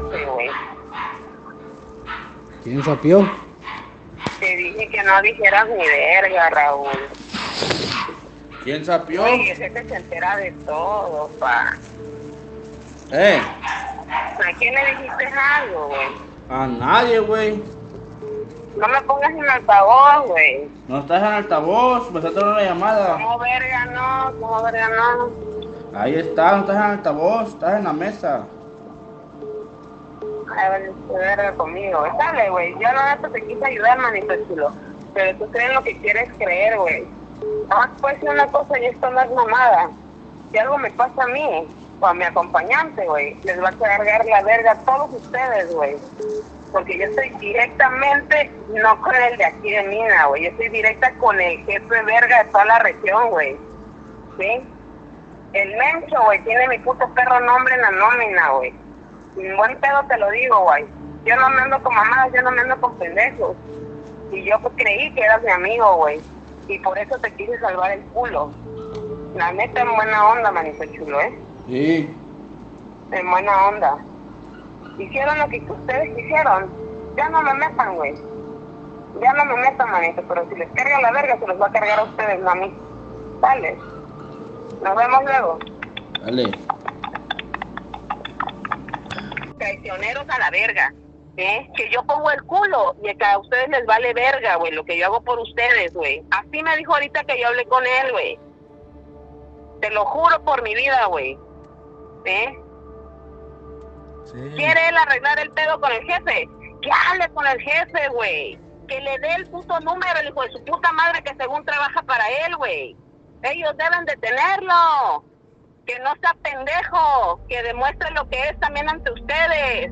sapiaste, güey. ¿Quién sapió? Te dije que no dijeras ni verga, Raúl. ¿Quién sapió? Oye, ese se entera de todo, pa. ¿A quién le dijiste algo, güey? A nadie, güey. No me pongas en altavoz, güey. No estás en altavoz, me está dando una llamada. ¿Cómo verga no? ¿Cómo verga no? Ahí está, no estás en altavoz, estás en la mesa. Ay, vale, verga conmigo. Dale, güey. Yo no neta te quise ayudar, manito chulo. Pero tú crees lo que quieres creer, güey. Nada más puede ser una cosa y esto no es mamada. Si algo me pasa a mí o a mi acompañante, güey, les va a cargar la verga a todos ustedes, güey. Porque yo estoy directamente, no con el de aquí de Mina, güey. Yo estoy directa con el jefe verga de toda la región, güey. ¿Sí? El Mencho, güey, tiene mi puto perro nombre en la nómina, güey. Sin buen pedo te lo digo, güey. Yo no me ando con mamadas, yo no me ando con pendejos. Y yo pues, creí que eras mi amigo, güey. Y por eso te quise salvar el culo. La neta, en buena onda, manito chulo, ¿eh? Sí. En buena onda. Hicieron lo que ustedes quisieron. Ya no me metan, güey. Ya no me metan, manito. Pero si les carga la verga, se los va a cargar a ustedes, no a mí. Dale. Nos vemos luego. Dale. Traicioneros a la verga. Que yo pongo el culo y que a ustedes les vale verga, güey, lo que yo hago por ustedes, güey. Así me dijo ahorita que yo hablé con él, güey. Te lo juro por mi vida, güey. Sí. ¿Quiere él arreglar el pedo con el jefe? Que hable con el jefe, güey. Que le dé el puto número, el hijo de su puta madre que según trabaja para él, güey. Ellos deben de tenerlo. Que no sea pendejo. Que demuestre lo que es también ante ustedes.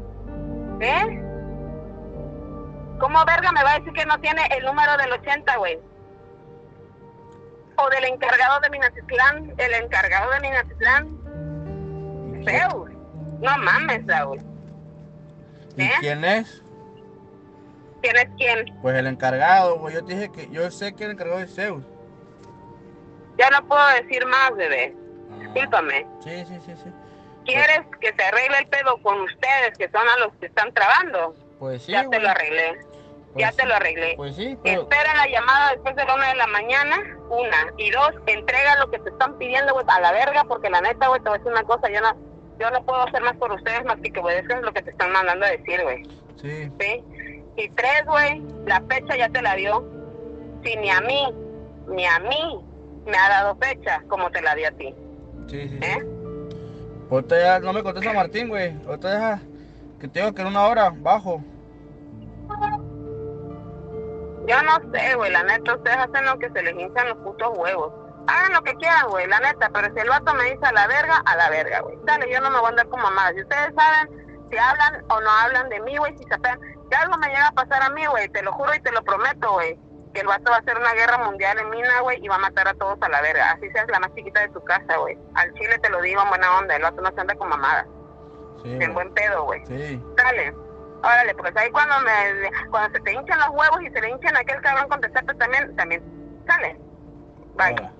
¿Cómo verga me va a decir que no tiene el número del 80, güey? O del encargado de Minatitlán, el encargado de Minatitlán. Zeus. No mames, Raúl. ¿Y quién es? ¿Quién es quién? Pues el encargado, güey. Yo te dije que yo sé que el encargado es Zeus. Ya no puedo decir más, bebé. Discúlpame. Sí. ¿Quieres que se arregle el pedo con ustedes, que son a los que están trabando? Pues sí, Ya güey. te lo arreglé. Pues ya sí. te lo arreglé. Pues sí, pero... Espera la llamada después de la 1 de la mañana, 1. Y 2, entrega lo que te están pidiendo, güey, a la verga, porque la neta, güey, te voy a decir una cosa, yo no puedo hacer más por ustedes más que obedezcan lo que te están mandando a decir, güey. Sí. ¿Sí? Y 3, güey, la fecha ya te la dio. Si ni a mí me ha dado fecha como te la di a ti. Sí. Ahorita ya no me contesta Martín, güey. Ahorita deja que tengo que en 1 hora bajo. Yo no sé, güey, la neta, ustedes hacen lo que se les hinchan los putos huevos. Hagan lo que quieran, güey, la neta, pero si el vato me dice a la verga, güey. Dale, yo no me voy a andar con mamadas. Si ustedes saben si hablan o no hablan de mí, güey, si saben, si algo me llega a pasar a mí, güey, te lo juro y te lo prometo, güey, que el vato va a hacer una guerra mundial en Mina, güey, y va a matar a todos a la verga. Así seas la más chiquita de tu casa, güey. Al chile te lo digo en buena onda, el vato no se anda con mamadas. Sí, En buen pedo, güey. Sí. Dale. Órale, porque ahí cuando se te hinchan los huevos y se le hinchan a aquel cabrón contestarte también, sale. Bye. Ahora.